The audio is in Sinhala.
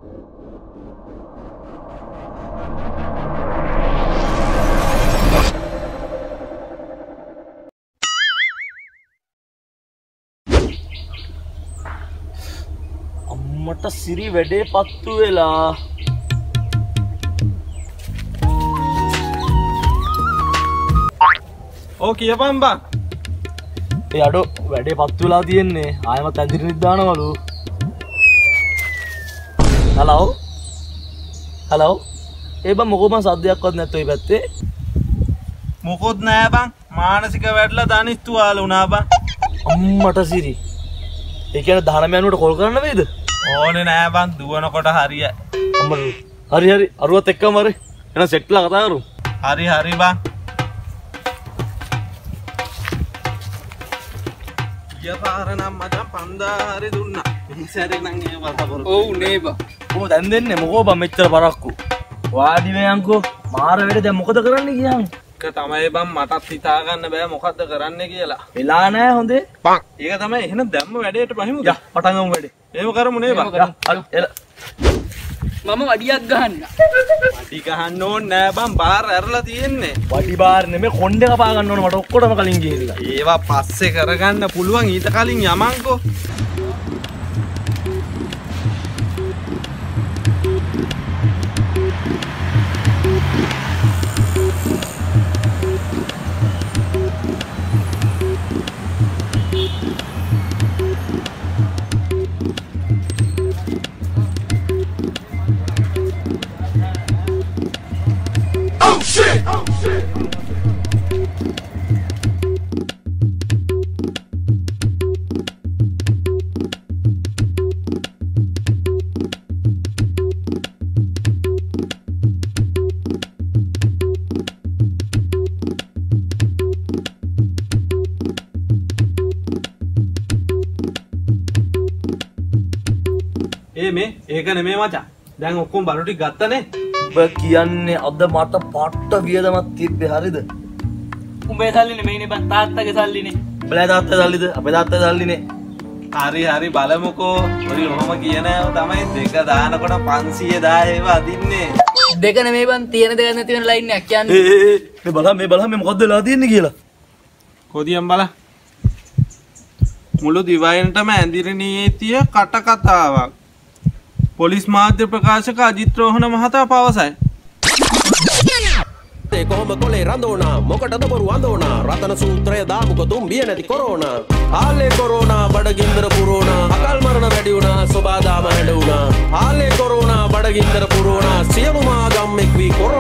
අම්මට සිරි වැඩේ පත්තු වෙලා. ඕ කියපන් බං. ඒ අඩෝ වැඩේ පත්තු වෙලා තියෙන්නේ. ආයෙමත් ඇඳිරිනිත් දානවලු. හලෝ. හලෝ. ඒ බං මොකෝ මං සද්දයක්වත් නැත්තේ ඔය පැත්තේ. මොකොත් නෑ බං. මානසික වැඩලා දනිස්තුවාල වුණා බං. අම්මට සිරි. ඒ කියන්නේ 19 කෝල් කරන්න වේද? ඕනේ නෑ බං දුවනකොට හරිය. අම්මට හරි හරි අරුවත් එක්කම හරි. එහෙනම් සෙට්ලා කතා කරමු. හරි හරි බං. පාර නම් මචං 5000 හරි දුන්නා. මේ සැරේ නම් ඒ වතා කර. ඔව් නේ බා. කොහොමද දැන් දෙන්නේ? මොකෝ බං මෙච්චර පරක්කු. වාඩි වෙයන්කෝ. මාර වෙලේ දැන් මොකද කරන්න කියන්නේ? ඒක තමයි බං මටත් හිතා ගන්න බෑ මොකද්ද කරන්න කියලා. වෙලා නැහැ හොඳේ. බං. ඒක තමයි එහෙනම් දැම්ම වැඩේට බහිමුද? යා පටන් ගමු වැඩේ. එහෙම කරමු නේ බං. එල. මම වඩියක් ගහන්න. වඩි ගහන්න ඕනේ නෑ බං බාර ඇරලා තියෙන්නේ. වඩි බාර නෙමෙයි කොණ්ඩේ කපා ගන්න ඕන මට ඔක්කොටම කලින් ගිහිල්ලා. ඒවා පස්සේ කරගන්න පුළුවන් ඊට කලින් යමන්කෝ. මේ ඒක නෙමෙයි මචං. දැන් ඔක්කොම බලු ටික ගත්තනේ. ඔබ කියන්නේ අද මට පට්ට වියදමක් තිබ්බේ හරියද? උඹේ සල්ලි නෙමෙයිනේ බං තාත්තගේ සල්ලිනේ. උඹලා තාත්තා සල්ලිද? අපේ තාත්තා සල්ලිනේ. හරි හරි බලමුකෝ. ඔය ඔහම කියන ඒවා තමයි දෙක දානකොට 500 ඒවා අදින්නේ. දෙක නෙමෙයි බං තියෙන දෙක නැති වෙන ලයින් එකක් යන්නේ. මේ බලන්න මේ මොකද්ද වෙලා තියෙන්නේ කියලා. කොදියම් බල. මුළු දිවයිනටම ඇඳිරි නීතිය කට කතාවක්. පොලිස් මාධ්‍ය ප්‍රකාශක අජිත් රෝහණ මහතා පවසයි. කොහොම කොලේ රඳෝනා මොකටද බොරු අඳෝනා රතන සූත්‍රය දාමුක තුම්බිය නැති කොරෝනා ආලේ කොරෝනා බඩගින්දර පුරෝනා අකල් මරණ වැඩි වුණා සෝබාදාම හැඬ වුණා ආලේ කොරෝනා බඩගින්දර පුරෝනා සියලුම ආගම් එක් වී